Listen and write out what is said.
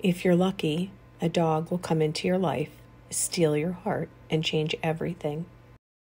If you're lucky, a dog will come into your life, steal your heart, and change everything.